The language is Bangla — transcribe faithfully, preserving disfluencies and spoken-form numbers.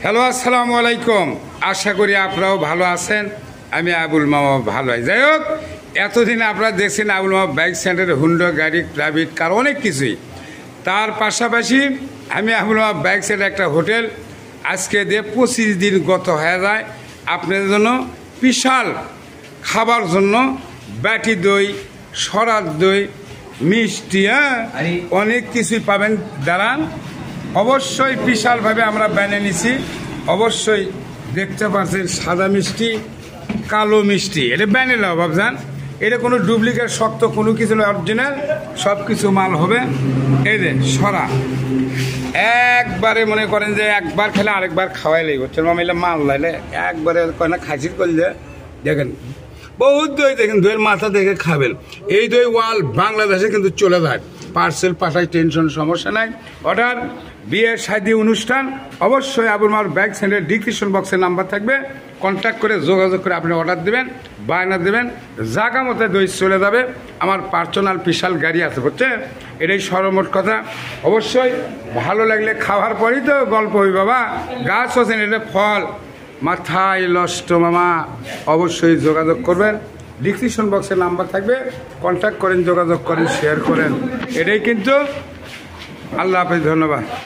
হ্যালো, আসসালামু আলাইকুম। আশা করি আপনারাও ভালো আছেন। আমি আবুল মামা ভালো আছি। যাই হোক, এতদিন আপনারা দেখছেন আবুল মামা বাইক সেন্টারে হুন্ডা গাড়ি, প্রাইভেট কার, অনেক কিছুই। তার পাশাপাশি আমি আবুল মামা বাইক সেন্টার একটা হোটেল আজকে দিয়ে পঁচিশ দিন গত হয়ে যায় আপনাদের জন্য বিশাল খাবার জন্য ব্যাটি দই, সরার দই, মিষ্টি, হ্যাঁ অনেক কিছুই পাবেন। দাঁড়ান, অবশ্যই বিশালভাবে আমরা বানিয়ে নিছি। অবশ্যই দেখতে পাচ্ছেন সাদা মিষ্টি, কালো মিষ্টি, এটা ব্যানেলা ভাবজান। এটা কোনো ডুপ্লিকেট শক্ত কোনো কিছু নয়, অরিজিনাল সব কিছু মাল হবে। এই যে সরা একবারে মনে করেন যে একবার খেলে আরেকবার খাওয়াই লাগবে। হচ্ছে মামিলে মাল লাইলে একবারে কয় না খাসির করলে দেখেন বহুত দই, দেখেন দইয়ের মাথা দেখে খাবেন। এই দই ওয়াল বাংলাদেশে কিন্তু চলে যায়, পার্সেল পাঠায়, টেনশন সমস্যা নাই। অর্ডার বিয়ে শাদী অনুষ্ঠান অবশ্যই আবুল মামার বাইক সেন্টারের ডিসক্রিপশন বক্সের নাম্বার থাকবে, কন্ট্যাক্ট করে যোগাযোগ করে আপনি অর্ডার দেবেন, বায়না দেবেন, জায়গা মতো দই চলে যাবে। আমার পার্সোনাল বিশাল গাড়ি আছে, বুঝছে? এটাই সর্বমোট কথা। অবশ্যই ভালো লাগলে খাওয়ার পরই তো গল্প হই বাবা। গাছ হচ্ছেন, এটা ফল, মাথায় লষ্ট মামা। অবশ্যই যোগাযোগ করবেন, ডিসক্রিপশন বক্সে নাম্বার থাকবে, কন্ট্যাক্ট করেন, যোগাযোগ করেন, শেয়ার করেন। এটাই কিন্তু। আল্লাহ হাফেজ, ধন্যবাদ।